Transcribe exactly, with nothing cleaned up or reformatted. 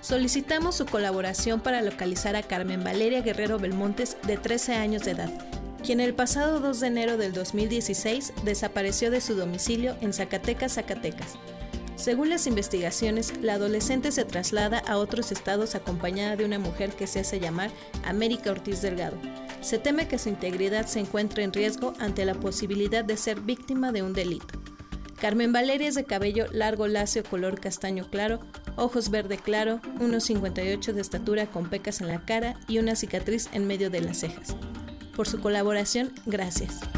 Solicitamos su colaboración para localizar a Carmen Valeria Guerrero Belmontes, de trece años de edad, quien el pasado dos de enero del dos mil dieciséis desapareció de su domicilio en Zacatecas, Zacatecas. Según las investigaciones, la adolescente se traslada a otros estados acompañada de una mujer que se hace llamar América Ortiz Delgado. Se teme que su integridad se encuentre en riesgo ante la posibilidad de ser víctima de un delito. Carmen Valeria es de cabello largo lacio color castaño claro, ojos verde claro, uno cincuenta y ocho de estatura con pecas en la cara y una cicatriz en medio de las cejas. Por su colaboración, gracias.